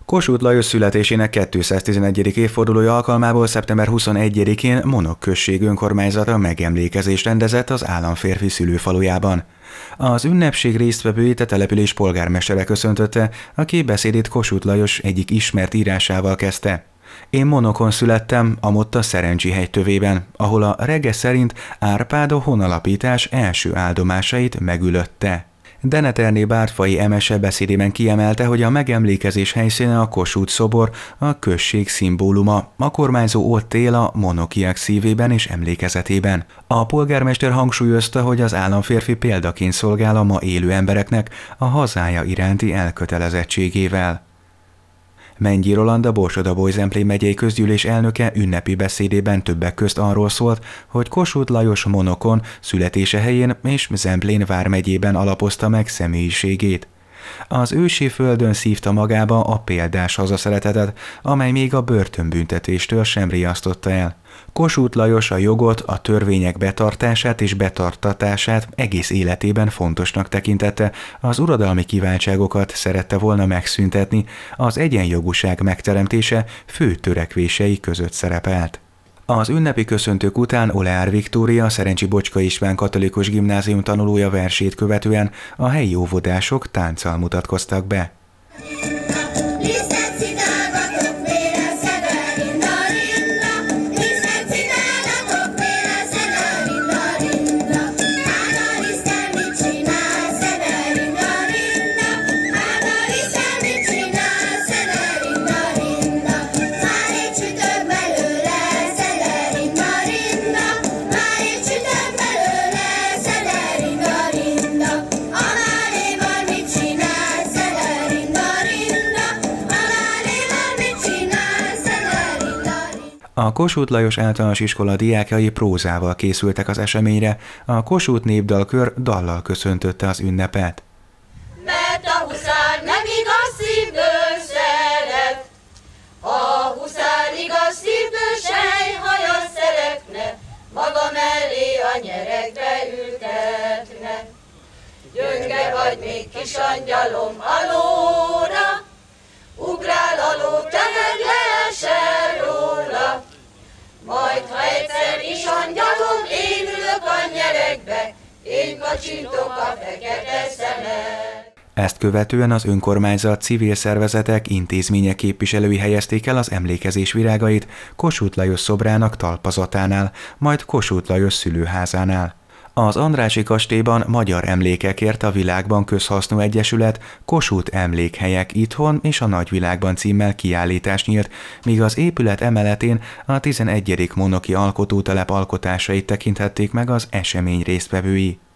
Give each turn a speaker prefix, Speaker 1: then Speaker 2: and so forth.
Speaker 1: Kossuth Lajos születésének 211. évfordulója alkalmából szeptember 21-én Monok község önkormányzata megemlékezést rendezett az államférfi szülőfalujában. Az ünnepség résztvevőit a település polgármestere köszöntötte, aki beszédét Kossuth Lajos egyik ismert írásával kezdte. Én Monokon születtem, amott a Szerencsihegy tövében, ahol a rege szerint Árpád a honalapítás első áldomásait megülötte. Deneterné Bártfai emese beszédében kiemelte, hogy a megemlékezés helyszíne a Kossuth szobor, a község szimbóluma, a kormányzó ott él a monokiak szívében és emlékezetében. A polgármester hangsúlyozta, hogy az államférfi példaként szolgál a ma élő embereknek a hazája iránti elkötelezettségével. Mennyi Roland, a Borsod-Abaúj-Zemplén megyei közgyűlés elnöke ünnepi beszédében többek közt arról szólt, hogy Kossuth Lajos Monokon, születése helyén és Zemplén vármegyében alapozta meg személyiségét. Az ősi földön szívta magába a példás hazaszeretetet, amely még a börtönbüntetéstől sem riasztotta el. Kossuth Lajos a jogot, a törvények betartását és betartatását egész életében fontosnak tekintette, az uradalmi kiváltságokat szerette volna megszüntetni, az egyenjogúság megteremtése fő törekvései között szerepelt. Az ünnepi köszöntők után Oleár Viktória, a Szerencsi Bocska István Katolikus Gimnázium tanulója versét követően a helyi óvodások tánccal mutatkoztak be. A Kossuth Lajos Általános Iskola diákjai prózával készültek az eseményre, a Kossuth Népdalkör dallal köszöntötte az ünnepet.
Speaker 2: Mert a huszár nem igaz szívből szeret, a huszár igaz szívből sejhaja szeretne, maga mellé a nyeregbe ültetne. Gyönge vagy még kis angyalom alóra, ugrál aló, te meg leesel róla. Majd, ha egyszer is angyalom, én ülök a nyeregbe, én kacsintok a fekete szemed.
Speaker 1: Ezt követően az önkormányzat, civil szervezetek, intézmények képviselői helyezték el az emlékezés virágait Kossuth Lajos szobrának talpazatánál, majd Kossuth Lajos szülőházánál. Az Andrássy kastélyban Magyar Emlékekért a Világban Közhasznú Egyesület Kossuth Emlékhelyek Itthon és a Nagyvilágban címmel kiállítást nyílt, míg az épület emeletén a 11. monoki alkotótelep alkotásait tekinthették meg az esemény résztvevői.